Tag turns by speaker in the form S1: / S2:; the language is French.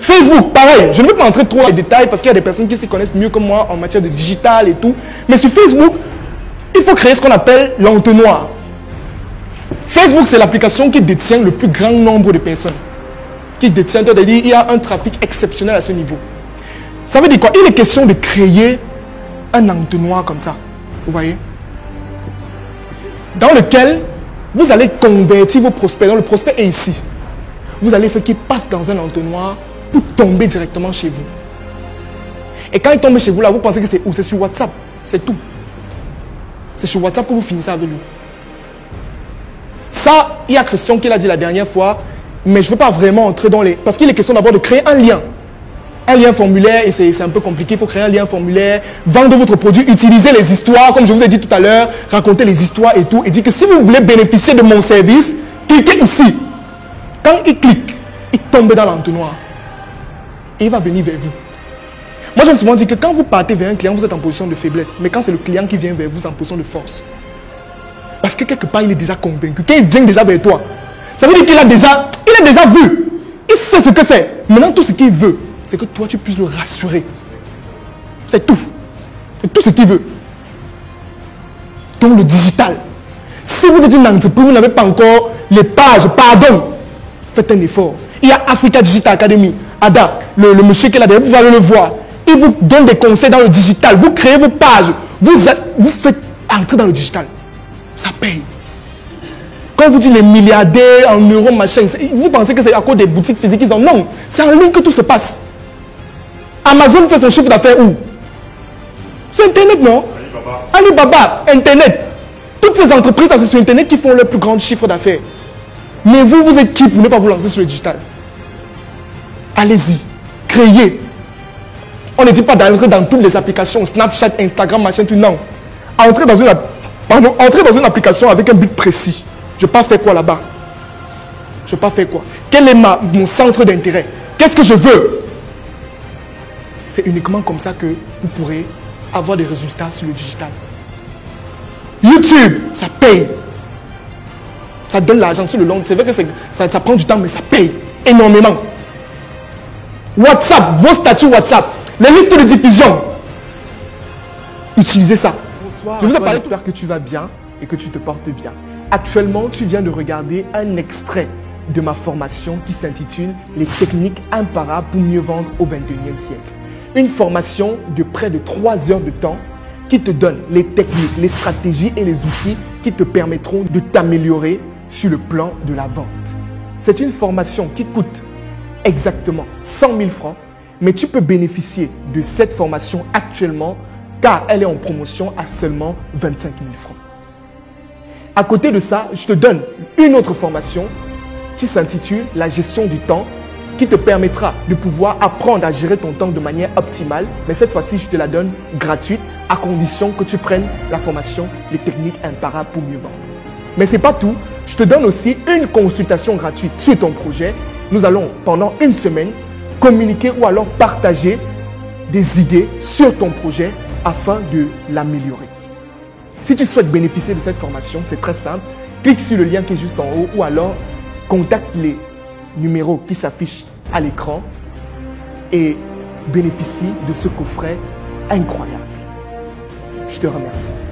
S1: Facebook, pareil. Je ne veux pas entrer trop dans les détails parce qu'il y a des personnes qui se connaissent mieux que moi en matière de digital et tout. Mais sur Facebook, il faut créer ce qu'on appelle l'entonnoir. Facebook, c'est l'application qui détient le plus grand nombre de personnes. Qui détient, c'est-à-dire il y a un trafic exceptionnel à ce niveau. Ça veut dire quoi? Il est question de créer un entonnoir comme ça. Vous voyez? Dans lequel vous allez convertir vos prospects. Donc le prospect est ici. Vous allez faire qu'il passe dans un entonnoir pour tomber directement chez vous. Et quand il tombe chez vous, là, vous pensez que c'est où? C'est sur WhatsApp. C'est tout. C'est sur WhatsApp que vous finissez avec lui. Ça, il y a Christian qui l'a dit la dernière fois, mais je ne veux pas vraiment entrer dans les... Parce qu'il est question d'abord de créer un lien. Un lien formulaire, et c'est un peu compliqué, il faut créer un lien formulaire, vendre votre produit, utiliser les histoires, comme je vous ai dit tout à l'heure, raconter les histoires et tout, et dire que si vous voulez bénéficier de mon service, cliquez ici. Quand il clique, il tombe dans l'entonnoir. Et il va venir vers vous. Moi, j'aime souvent dire que quand vous partez vers un client, vous êtes en position de faiblesse. Mais quand c'est le client qui vient vers vous, c'est en position de force. Parce que quelque part, il est déjà convaincu. Quand il vient déjà vers toi, ça veut dire qu'il a déjà vu. Il sait ce que c'est. Maintenant, tout ce qu'il veut, c'est que toi, tu puisses le rassurer. C'est tout. C'est tout ce qu'il veut. Donc, le digital. Si vous êtes une entreprise, vous n'avez pas encore les pages, pardon, faites un effort. Il y a Africa Digital Academy. Ada, le monsieur qui est là derrière, vous allez le voir. Il vous donne des conseils dans le digital. Vous créez vos pages. Vous faites entrer dans le digital. Ça paye. Quand vous dites les milliardaires en euros, machin, vous pensez que c'est à cause des boutiques physiques qu'ils ont. Non, c'est en ligne que tout se passe. Amazon fait son chiffre d'affaires où? Sur Internet, non? Alibaba, Internet. Toutes ces entreprises, c'est sur Internet qui font le plus grand chiffre d'affaires. Mais vous, vous êtes qui pour ne pas vous lancer sur le digital? Allez-y, créez. On ne dit pas d'entrer dans toutes les applications, Snapchat, Instagram, machin, tout. Non. Entrez dans une application avec un but précis. Je ne vais pas faire quoi là-bas? Je ne vais pas faire quoi? Quel est mon centre d'intérêt? Qu'est-ce que je veux? C'est uniquement comme ça que vous pourrez avoir des résultats sur le digital. YouTube, ça paye. Ça donne l'argent sur le long. C'est vrai que ça prend du temps, mais ça paye énormément. WhatsApp, vos statuts WhatsApp, les listes de diffusion. Utilisez ça. Bonsoir, j'espère que tu vas bien et que tu te portes bien. Actuellement, tu viens de regarder un extrait de ma formation qui s'intitule « Les techniques imparables pour mieux vendre au XXIe siècle ». Une formation de près de 3 heures de temps qui te donne les techniques, les stratégies et les outils qui te permettront de t'améliorer sur le plan de la vente. C'est une formation qui coûte exactement 100 000 francs, mais tu peux bénéficier de cette formation actuellement car elle est en promotion à seulement 25 000 francs. À côté de ça, je te donne une autre formation qui s'intitule « La gestion du temps » qui te permettra de pouvoir apprendre à gérer ton temps de manière optimale. Mais cette fois-ci, je te la donne gratuite à condition que tu prennes la formation « Les techniques imparables pour mieux vendre ». Mais ce n'est pas tout. Je te donne aussi une consultation gratuite sur ton projet. Nous allons, pendant une semaine, communiquer ou alors partager des idées sur ton projet afin de l'améliorer. Si tu souhaites bénéficier de cette formation, c'est très simple. Clique sur le lien qui est juste en haut ou alors contacte les numéros qui s'affichent à l'écran et bénéficie de ce coffret incroyable. Je te remercie.